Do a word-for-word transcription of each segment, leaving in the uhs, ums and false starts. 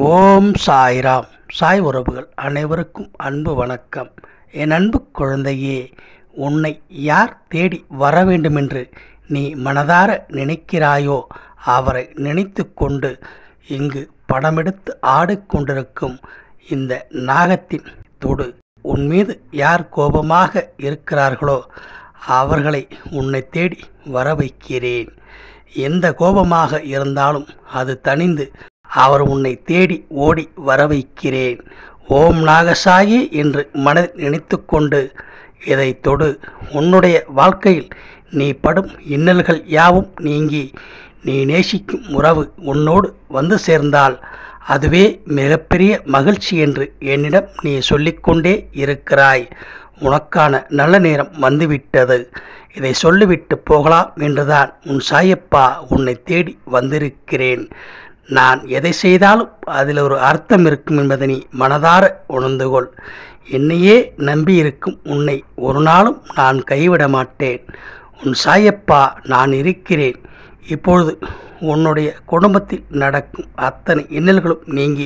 ஓம் சாய்ராம். சாய் உறவுகள் அனைவருக்கும் அன்பு வணக்கம். என் அன்பு குழந்தையே, உன்னை யார் தேடி வர வேண்டுமென்று நீ மனதார நினைக்கிறாயோ அவரை நினைத்து கொண்டு இங்கு படமெடுத்து ஆடிக்கொண்டிருக்கும் இந்த நாகத்தின் தொடு. உன் மீது யார் கோபமாக இருக்கிறார்களோ அவர்களை உன்னை தேடி வர வைக்கிறேன். எந்த கோபமாக இருந்தாலும் அது தணிந்து அவர் உன்னை தேடி ஓடி வர வைக்கிறேன். ஓம் நாகசாயி என்று மனதில் நினைத்து கொண்டு இதை தொடு. உன்னுடைய வாழ்க்கையில் நீ படும் இன்னல்கள் யாவும் நீங்கி நீ நேசிக்கும் உறவு உன்னோடு வந்து சேர்ந்தால் அதுவே மிகப்பெரிய மகிழ்ச்சி என்று என்னிடம் நீ சொல்லிக்கொண்டே இருக்கிறாய். உனக்கான நல்ல நேரம் வந்துவிட்டது. இதை சொல்லிவிட்டு போகலாம் என்றுதான் உன் சாயப்பா உன்னை தேடி வந்திருக்கிறேன். நான் எதை செய்தாலும் அதில் ஒரு அர்த்தம் இருக்கும் என்பதை நீ மனதார உணர்ந்து கொள். என்னையே நம்பியிருக்கும் உன்னை ஒரு நாளும் நான் கைவிட மாட்டேன். உன் சாயப்பா நான் இருக்கிறேன். இப்பொழுது உன்னுடைய குடும்பத்தில் நடக்கும் அத்தனை இன்னல்களும் நீங்கி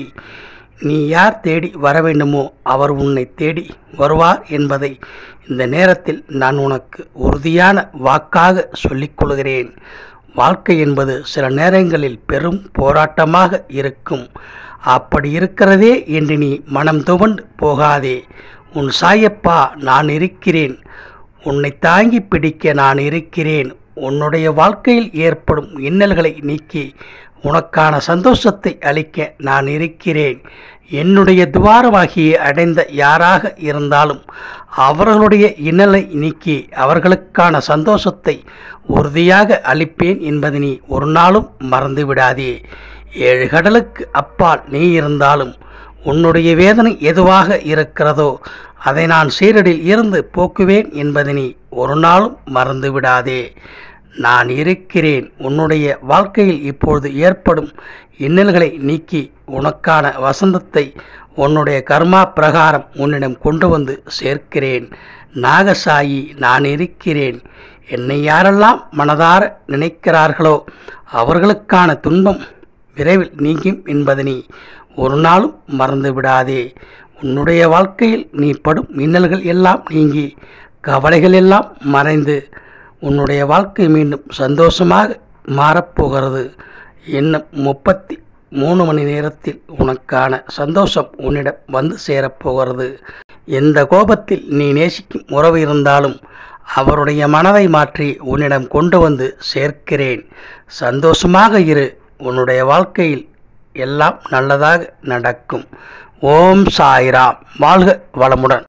நீ யார் தேடி வர வேண்டுமோ அவர் உன்னை தேடி வருவார் என்பதை இந்த நேரத்தில் நான் உனக்கு உறுதியான வாக்காக சொல்லிக் கொள்கிறேன். வாழ்க்கை என்பது சில நேரங்களில் பெரும் போராட்டமாக இருக்கும். அப்படி இருக்கிறதே என்று நீ மனம் துவண்டு போகாதே. உன் சாயப்பா நான் இருக்கிறேன். உன்னை தாங்கி பிடிக்க நான் இருக்கிறேன். உன்னுடைய வாழ்க்கையில் ஏற்படும் இன்னல்களை நீக்கி உனக்கான சந்தோஷத்தை அளிக்க நான் இருக்கிறேன். என்னுடைய துவாரமாகிய அடைந்த யாராக இருந்தாலும் அவர்களுடைய இன்னலை நீக்கி அவர்களுக்கான சந்தோஷத்தை உறுதியாக அளிப்பேன் என்பதை நீ ஒரு நாளும் மறந்து விடாதே. ஏழு கடலுக்கு அப்பால் நீ இருந்தாலும் உன்னுடைய வேதனை எதுவாக இருக்கிறதோ அதை நான் சீரடில் இருந்து போக்குவேன் என்பதை நீ ஒரு நாளும் மறந்து விடாதே. நான் இருக்கிறேன். உன்னுடைய வாழ்க்கையில் இப்பொழுது ஏற்படும் இன்னல்களை நீக்கி உனக்கான வசந்தத்தை உன்னுடைய கர்மா பிரகாரம் உன்னிடம் கொண்டு வந்து சேர்க்கிறேன். நாகசாயி நான் இருக்கிறேன். என்னை யாரெல்லாம் மனதார நினைக்கிறார்களோ அவர்களுக்கான துன்பம் விரைவில் நீங்கும் என்பதை நீ ஒரு நாளும் மறந்து விடாதே. உன்னுடைய வாழ்க்கையில் நீ படும் இன்னல்கள் எல்லாம் நீங்கி கவலைகள் எல்லாம் மறைந்து உன்னுடைய வாழ்க்கை மீண்டும் சந்தோஷமாக மாறப்போகிறது. இன்னும் முப்பத்தி மூணு மணி நேரத்தில் உனக்கான சந்தோஷம் உன்னிடம் வந்து சேரப்போகிறது. எந்த கோபத்தில் நீ நேசிக்கும் உறவு இருந்தாலும் அவருடைய மனதை மாற்றி உன்னிடம் கொண்டு வந்து சேர்க்கிறேன். சந்தோஷமாக இரு. உன்னுடைய வாழ்க்கையில் எல்லாம் நல்லதாக நடக்கும். ஓம் சாய்ராம். வாழ்க வளமுடன்.